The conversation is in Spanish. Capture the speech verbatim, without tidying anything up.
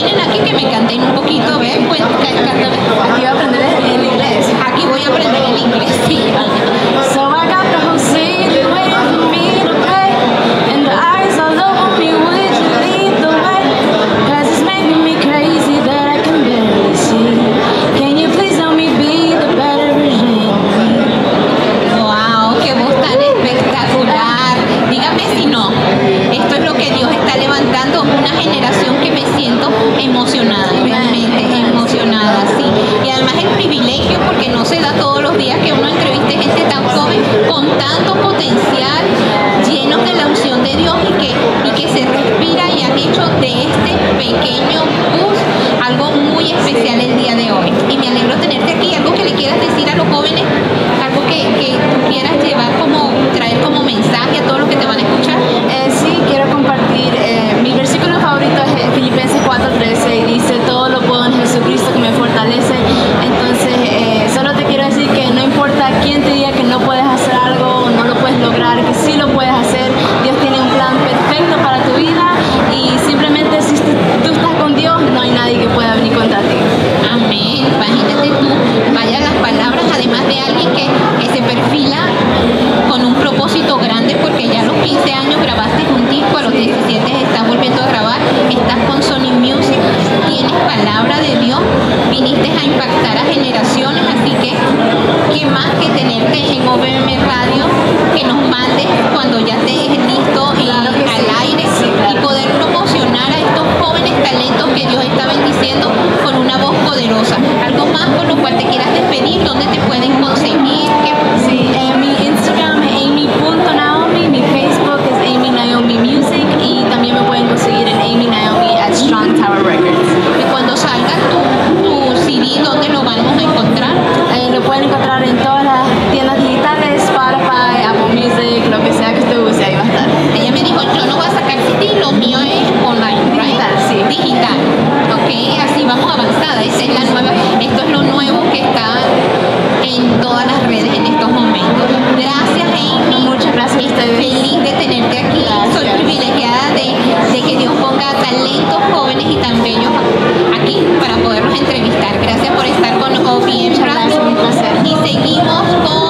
tienen aquí que me canten un poquito, ¿ven? Pues, cántame. Aquí voy a aprender el inglés. Aquí voy a aprender el inglés, sí. So I got the whole city waiting for me to play, and the eyes all over me, would you lead the way? Cause it's making me crazy that I can barely see. Can you please help me be the better version of me? Wow, qué voz tan espectacular. Dígame si no. Esto es lo que Dios está levantando, una generación que me siento emocionada, realmente emocionada, sí. Y además el privilegio, porque no se da todos los días que uno entreviste gente tan joven con tanto potencial, llenos de la unción de Dios y que, y que se respira y han hecho de este pequeño bus algo muy especial el día de hoy. Y me alegro tenerte aquí. Algo que le quieras decir a los jóvenes, algo que, que tú quieras llevar como, traer como mensaje a todos los que te van a escuchar. Eh, sí, quiero compartir. Eh, mi versículo favorito es Filipenses cuatro trece y dice: todo lo puedo en Jesucristo que me fortalece. Entonces, eh, solo te quiero decir que no importa quién te diga que no puedes hacer algo, no lo puedes lograr, que sí lo puedes hacer. Dios tiene un plan perfecto para tu vida y simplemente si tú estás con Dios, no hay nadie que pueda venir contra ti. Amén. Imagínate tú, vaya las palabras, además de alguien que, que se perfila con un propósito grande, porque ya a los quince años grabaste un disco, a los diecisiete estás volviendo a grabar, estás con Sony Music, tienes palabra de Dios, viniste a impactar a generaciones, así que qué más que tenerte en O V M Radio, que nos mandes cuando ya estés listo y Claro que al sí. aire, Sí, claro. y poder promocionar a estos jóvenes talentos que Dios está bendiciendo con una voz poderosa. Algo más con lo cual te quieras despedir, ¿dónde te pueden conseguir? ¿Qué? Sí, eh, mi Instagram es amy punto naomi, mi Facebook es Amy Naomi Music y también me pueden conseguir en Amy Naomi at Strong Tower Records. Y cuando salga tu, tu C D, ¿dónde lo vamos a encontrar? Eh, lo pueden encontrar en todas las tiendas digitales, Spotify, Apple Music, lo que sea que usted use, ahí va a estar. Ella me dijo, yo no voy a sacar C D, lo mío es online, right? Digital, sí. Digital. Ok, así vamos avanzada. Esta es la nueva, esto es lo nuevo que está en todas las redes en estos momentos. Gracias, Amy. Muchas gracias a ustedes. Feliz de tenerte aquí. Gracias. Soy privilegiada de, de que Dios ponga talentos jóvenes y tan bellos aquí para poderlos entrevistar. Gracias por estar con O V M Muchas gracias, Radio. un placer. Y seguimos con